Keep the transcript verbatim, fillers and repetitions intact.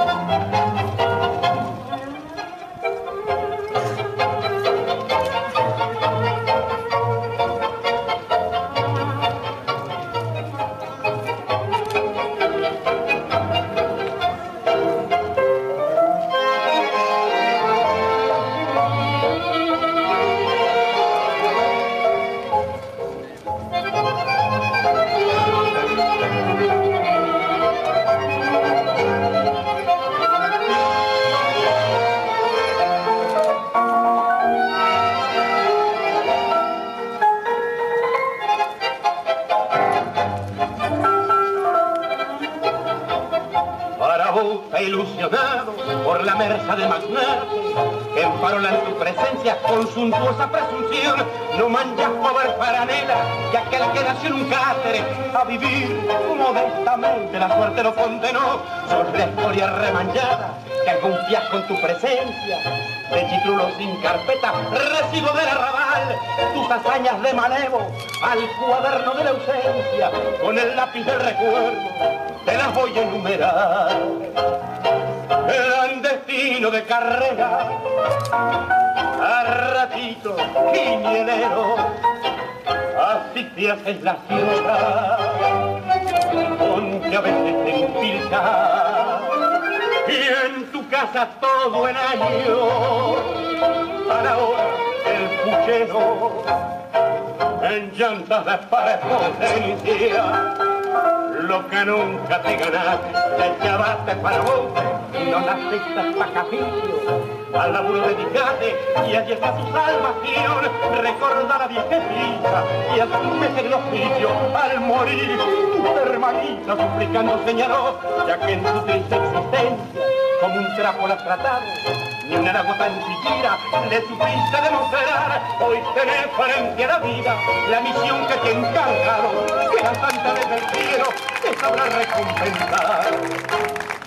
Ilusionado por la merza de Magnarte, que enfarola en tu presencia con suntuosa presunción, no manchas pobre paranela, y aquel que nació en un cráter a vivir modestamente la suerte lo condenó. Sos la historia remanchada que confías con tu presencia, de chiclulo sin carpeta, recibo del arrabal, tus hazañas de malevo al cuaderno de la ausencia, con el lápiz del recuerdo te las voy a enumerar. Clandestino de carrera, a ratito quinielero, así te haces la ciudad, donde a veces te infiltras, y en tu casa todo el año, a la hora del puchero, en llantas de potencia, lo que nunca te ganaste, te echabaste para monte, no naciste pa' capricho, al laburo dedicate, y allí está tu salvación, recordar a viejecita, y a sus meses de oficio, al morir, tu hermanita suplicando señaló, ya que en su triste existencia, como un trapo la trataron, ni una gota tan siquiera le supiste demostrar. Hoy tenés frente a la vida la misión que te ha encargado, que la santa vez del cielo te sabrá recompensar.